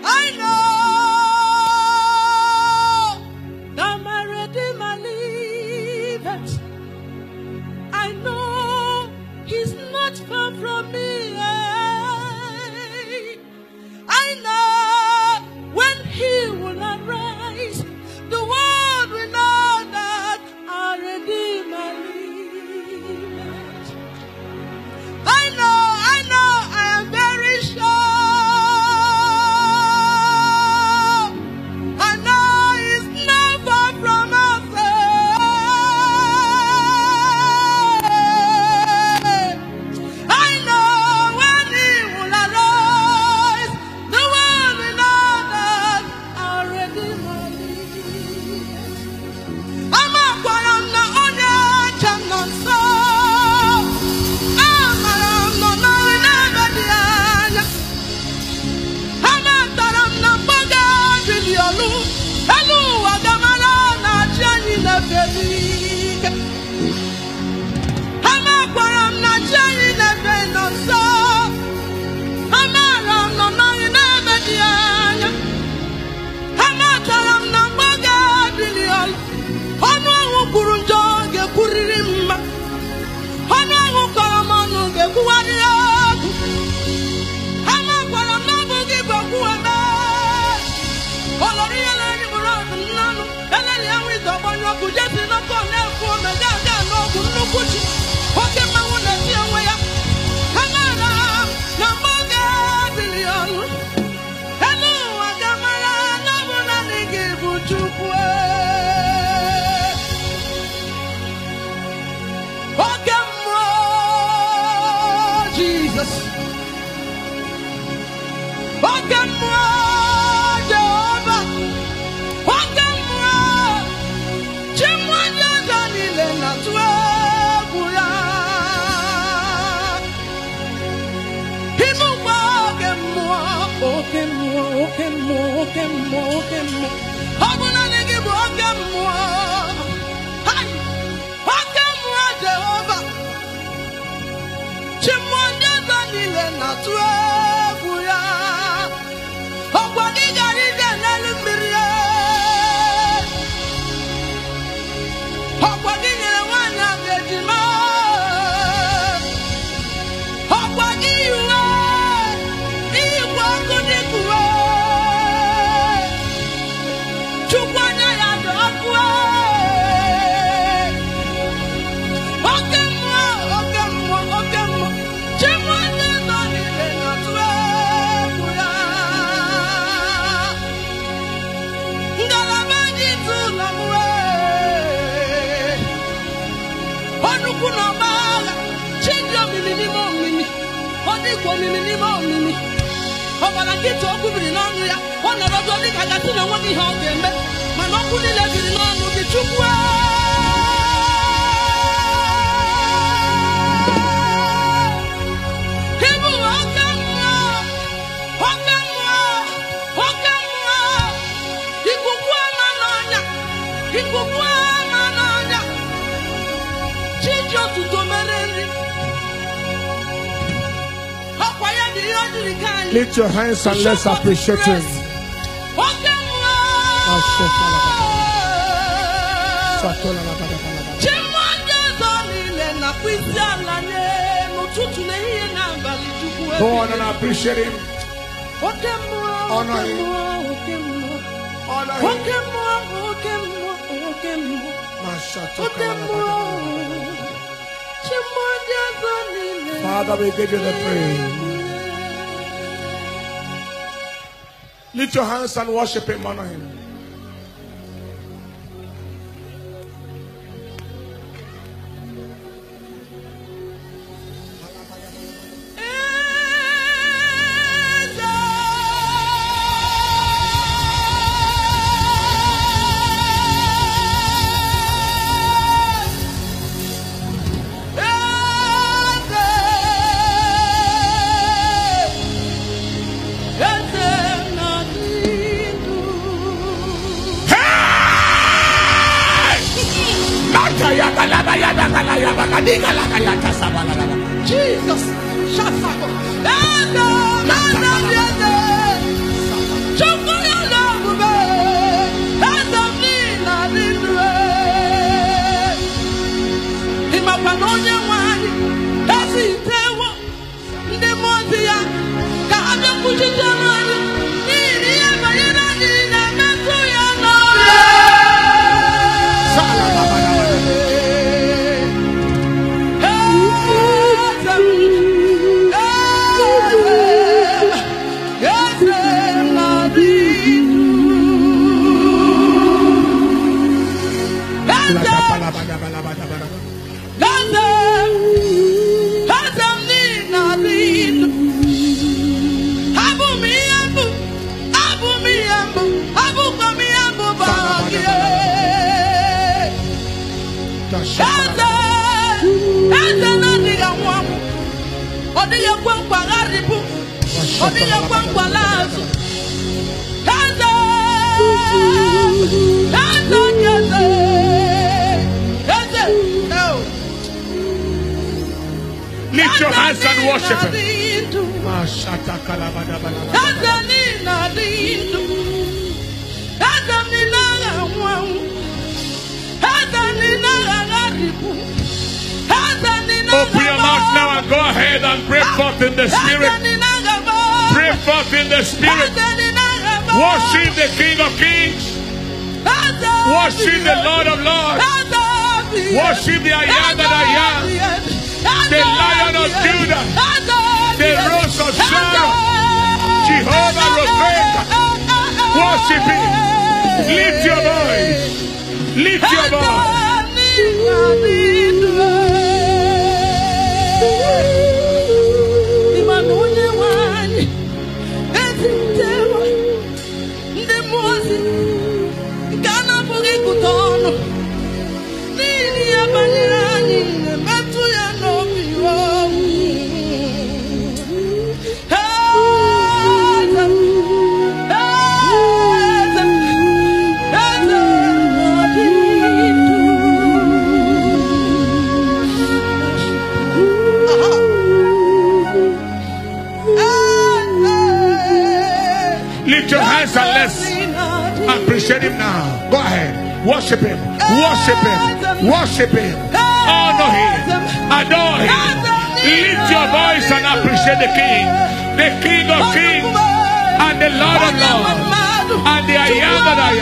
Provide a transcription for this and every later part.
I know that my Redeemer liveth. I know he's not far from me. I know when he will arise, the world will know that our Redeemer liveth. I know, I am very sure. I know he's not far from us. I know when he will arise, the world will know that our Redeemer liveth. I'm a quarana on your channel, so I'm a no never diana. I'm a taram na boga biliolu. Hello, Agamala na chani na baby. I'm a quaram na chani na baby, so I'm a no never diana. I'm a taram na boga biliolu. Ono ukurunjo ge kuririma. Ono ukaramanu ge kuwaria. I'm a quaram na bogi bakuana. Olori eleni muradu nanu. Eleni awi dobanyo kujesi na kone kuome gaga no kunukuchi. Oke mawune siya ya. Kamara na boga bilionu. Hello, Agamala na muna nigi buchukwe. Okemo, Jesus. Okemo, Jehovah. Okemo, Chimwanya Danile na tuebuya. Himugwa okemo. Abuna nigi bu okemo. Hai, okemo Jehovah. Chimwanya Danile na tuebuya. Okwadi gari na lumirie. Okwadi nyere wana bejima. Okwadi yuwe. Iwa kudikuwe. Chukwanya ya dokwe. Okemo. Chimwanya Danile na tuebuya. Ngalamaji tulamwe. Onukuna bala. Chinjo mimi mimi. Oniko mimi. Obala kito okubiri nanu ya. Ona rodo ni kagati na woni ha ogembe. Manoku ni lebiri nanu ki chukwe. Hibu okemo. Ikukwa mananya. Chicho tutomereni. Lift your hands and let's appreciate him. Go on and appreciate him. Honor him. Honor him. Father, we give you the praise. Lift your hands and worship him, honor him. Jesus, Lift your hands and worship him. Open your mouth now and go ahead and pray forth in the spirit. Pray forth in the spirit. Worship the King of Kings. Worship the Lord of Lords. Worship the I Am that I Am. The Lion of Judah. The Rose of Sharon. Jehovah Rapha. Worship him. Lift your voice. Lift your voice. Lift your hands and let's appreciate him now. Go ahead. Worship him. Worship him. Worship him. Honor him. Adore him. Lift your voice and appreciate the King. The King of Kings. And the Lord of Lords. And the I Am that I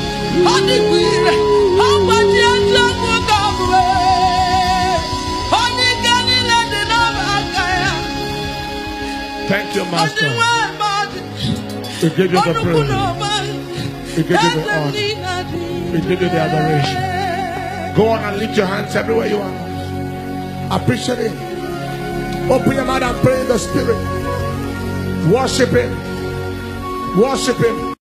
am. Thank you, Master. We give you the praise. We give you the honor. We give you the adoration. Go on and lift your hands everywhere you are. Appreciate him. Open your mouth and pray in the spirit. Worship him. Worship him.